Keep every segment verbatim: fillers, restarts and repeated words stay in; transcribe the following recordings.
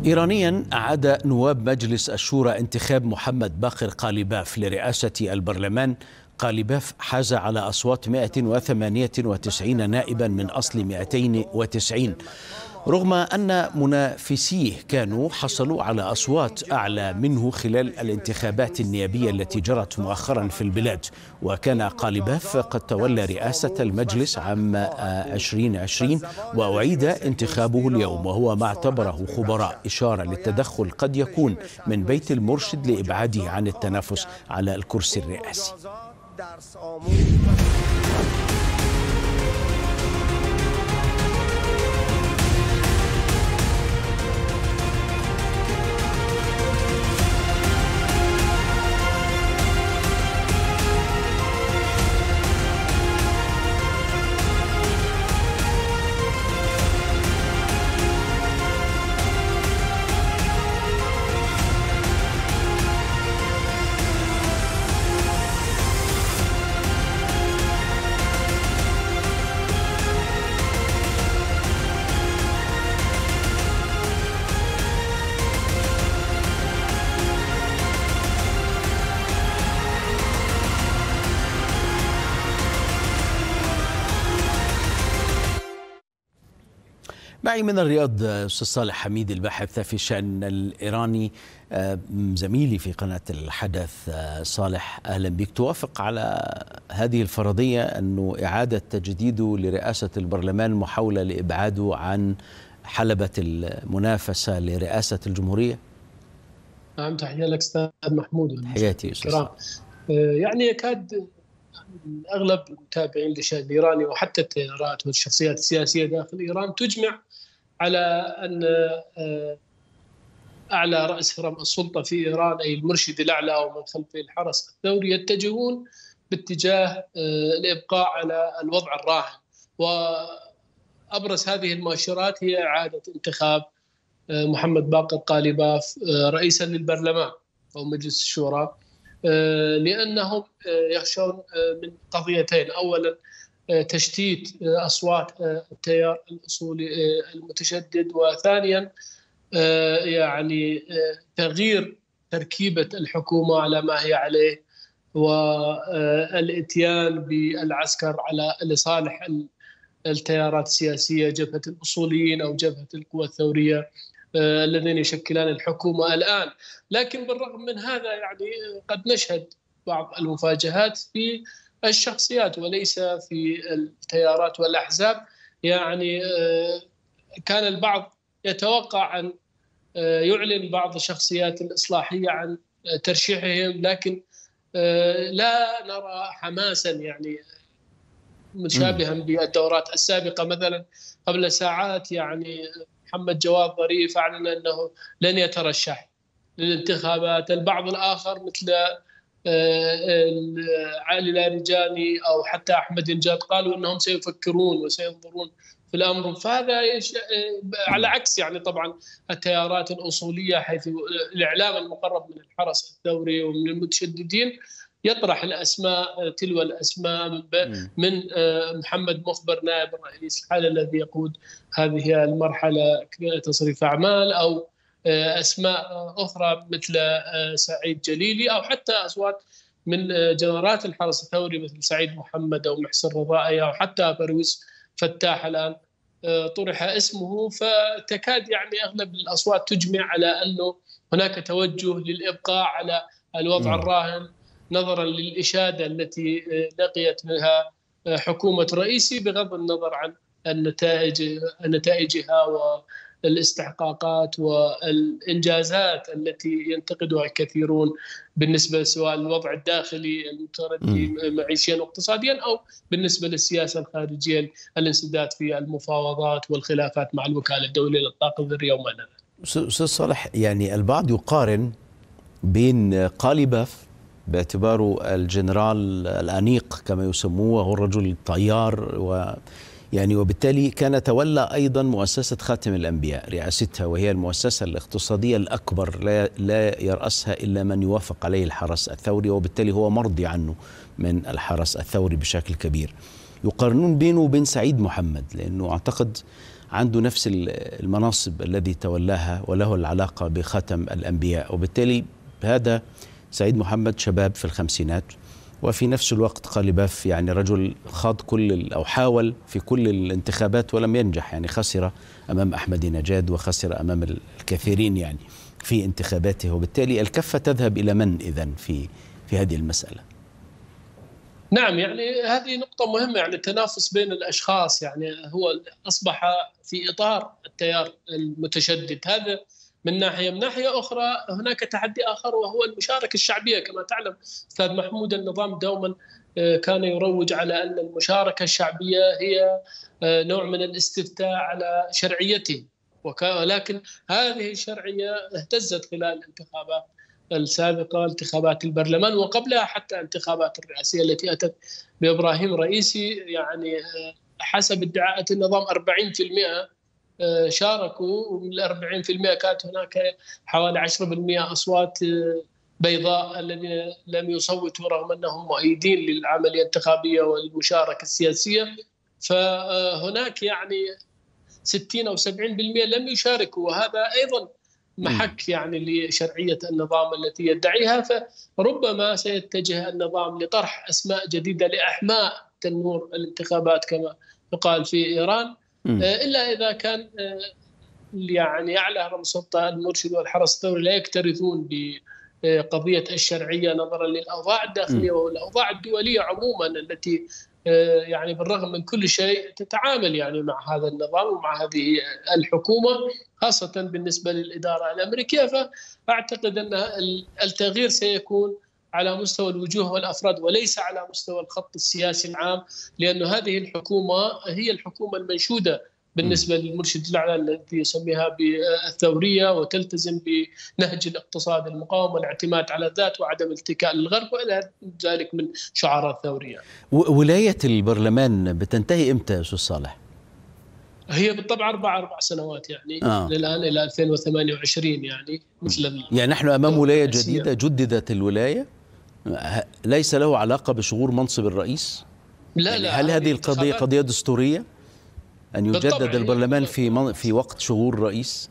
إيرانيا أعاد نواب مجلس الشورى انتخاب محمد باقر قاليباف لرئاسة البرلمان. قاليباف حاز على أصوات مئة وثمانية وتسعين نائبا من أصل مئتين وتسعين، رغم أن منافسيه كانوا حصلوا على أصوات أعلى منه خلال الانتخابات النيابية التي جرت مؤخرا في البلاد. وكان قاليباف قد تولى رئاسة المجلس عام ألفين وعشرين وأعيد انتخابه اليوم، وهو ما اعتبره خبراء إشارة للتدخل قد يكون من بيت المرشد لإبعاده عن التنافس على الكرسي الرئاسي. معي من الرياض أستاذ صالح حميد الباحث في الشأن الإيراني، زميلي في قناة الحدث. صالح، أهلا بك. توافق على هذه الفرضية أنه إعادة تجديده لرئاسة البرلمان محاولة لإبعاده عن حلبة المنافسة لرئاسة الجمهورية؟ نعم، تحية لك أستاذ محمود. حياتي أستاذ. يعني يكاد أغلب المتابعين للشأن الإيراني وحتى التيارات والشخصيات السياسية داخل إيران تجمع على أن أعلى رأس هرم السلطة في إيران، أي المرشد الأعلى ومن خلفه الحرس الثوري، يتجهون باتجاه الإبقاء على الوضع الراهن. وأبرز هذه المؤشرات هي إعادة انتخاب محمد باقر قاليباف رئيسا للبرلمان أو مجلس الشورى، لأنهم يخشون من قضيتين: أولا تشتيت أصوات التيار الأصولي المتشدد، وثانيا يعني تغيير تركيبة الحكومة على ما هي عليه، والاتيان بالعسكر على لصالح التيارات السياسية، جبهة الأصوليين أو جبهة القوى الثورية الذين يشكلان الحكومة الآن. لكن بالرغم من هذا يعني قد نشهد بعض المفاجآت في الشخصيات وليس في التيارات والأحزاب. يعني كان البعض يتوقع أن يعلن بعض الشخصيات الإصلاحية عن ترشيحهم، لكن لا نرى حماسا يعني مشابها بالدورات السابقة. مثلا قبل ساعات يعني محمد جواد ظريف أعلن أنه لن يترشح للانتخابات. البعض الآخر مثل علي لارجاني أو حتى أحمد نجاد قالوا أنهم سيفكرون وسينظرون في الأمر. فهذا على عكس يعني طبعا التيارات الأصولية، حيث الإعلام المقرب من الحرس الثوري ومن المتشددين يطرح الأسماء تلو الأسماء من محمد مخبر نائب الرئيس الحالي الذي يقود هذه المرحلة تصريف أعمال، أو أسماء أخرى مثل سعيد جليلي، أو حتى أصوات من جنرالات الحرس الثوري مثل سعيد محمد أو محسن رضائي أو حتى برويز فتاح الآن طرح اسمه. فتكاد يعني أغلب الأصوات تجمع على أنه هناك توجه للإبقاء على الوضع الراهن نظرا للإشادة التي لقيت منها حكومة رئيسي، بغض النظر عن النتائج نتائجها والاستحقاقات والإنجازات التي ينتقدها الكثيرون بالنسبة سواء للوضع الداخلي المتردي معيشيا واقتصاديا أو بالنسبة للسياسة الخارجية، الانسداد في المفاوضات والخلافات مع الوكالة الدولية للطاقة الذرية وما إلى ذلك. أستاذ صالح، يعني البعض يقارن بين قاليباف باعتباره الجنرال الأنيق كما يسموه، هو الرجل الطيار، و يعني وبالتالي كان تولى أيضا مؤسسة خاتم الأنبياء رئاستها، وهي المؤسسة الاقتصادية الأكبر لا, لا يرأسها إلا من يوافق عليه الحرس الثوري، وبالتالي هو مرضي عنه من الحرس الثوري بشكل كبير. يقارنون بينه وبين سعيد محمد، لأنه أعتقد عنده نفس المناصب الذي تولاها وله العلاقة بختم الأنبياء، وبالتالي هذا سعيد محمد شباب في الخمسينات، وفي نفس الوقت قالباف يعني رجل خاض كل أو حاول في كل الانتخابات ولم ينجح، يعني خسر أمام أحمد نجاد وخسر أمام الكثيرين يعني في انتخاباته، وبالتالي الكفة تذهب إلى من إذن في في هذه المسألة؟ نعم، يعني هذه نقطة مهمة، يعني التنافس بين الأشخاص يعني هو أصبح في إطار التيار المتشدد، هذا من ناحية. من ناحية أخرى هناك تحدي آخر وهو المشاركة الشعبية. كما تعلم أستاذ محمود، النظام دوما كان يروج على أن المشاركة الشعبية هي نوع من الاستفتاء على شرعيته، ولكن هذه الشرعية اهتزت خلال الانتخابات السابقة، انتخابات البرلمان وقبلها حتى انتخابات الرئاسية التي أتت بإبراهيم رئيسي. يعني حسب ادعاءات النظام أربعين بالمئة شاركوا، ومن الأربعين بالمئة كانت هناك حوالي عشرة بالمئة أصوات بيضاء الذين لم يصوتوا رغم أنهم مؤيدين للعملية الانتخابية والمشاركة السياسية. فهناك يعني ستين أو سبعين بالمئة لم يشاركوا، وهذا أيضا محك يعني لشرعية النظام التي يدعيها. فربما سيتجه النظام لطرح أسماء جديدة لإحماء تنور الانتخابات كما يقال في إيران، إلا إذا كان يعني أعلى هرم السلطة المرشد والحرس الثوري لا يكترثون بقضية الشرعية نظرا للأوضاع الداخلية والأوضاع الدولية عموما التي يعني بالرغم من كل شيء تتعامل يعني مع هذا النظام ومع هذه الحكومة، خاصة بالنسبة للإدارة الأمريكية. فأعتقد أن التغيير سيكون على مستوى الوجوه والأفراد وليس على مستوى الخط السياسي العام، لأن هذه الحكومة هي الحكومة المنشودة بالنسبة للمرشد الأعلى الذي يسميها بالثورية، وتلتزم بنهج الاقتصاد المقاوم والاعتماد على الذات وعدم الاتكال للغرب وإلى ذلك من شعارات ثورية. ولاية البرلمان بتنتهي إمتى يا أستاذ صالح؟ هي بالطبع أربع أربع سنوات يعني آه. الآن إلى ألفين وثمانية وعشرين يعني مثل يعني نحن أمام ولاية جديدة جددت الولاية، ليس له علاقة بشغور منصب الرئيس؟ لا يعني لا. هل هذه القضية قضية دستورية أن يجدد البرلمان في في وقت شغور الرئيس؟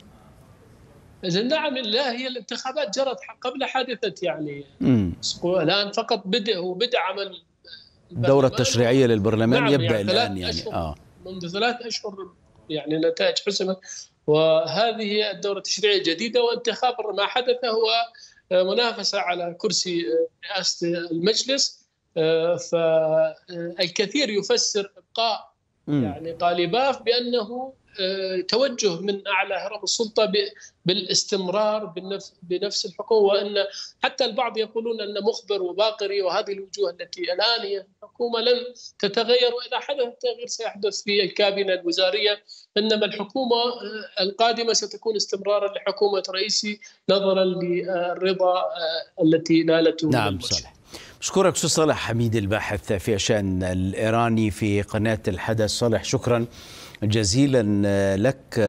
نعم، لا، هي الانتخابات جرت قبل حادثة يعني مم. الآن فقط بدأ وبدأ عمل الدورة التشريعية للبرلمان. نعم، يبدأ يعني الآن يعني آه. منذ ثلاث أشهر يعني نتائج حسمت، وهذه الدورة التشريعية جديدة، وانتخاب ما حدث هو منافسة على كرسي رئاسة المجلس. فالكثير يفسر إبقاء يعني قالباف بأنه توجه من أعلى هرم السلطة بالاستمرار بنفس الحكومة، وأن حتى البعض يقولون أن مخبر وباقري وهذه الوجوه التي الآن هي الحكومة لن تتغير، وإذا حدث التغيير سيحدث في الكابينة الوزارية، إنما الحكومة القادمة ستكون استمرارا لحكومة رئيسي نظرا للرضا التي نالته. نعم صالح. أشكرك أستاذ صالح حميد الباحث في الشأن الإيراني في قناة الحدث. صالح، شكرا جزيلا لك.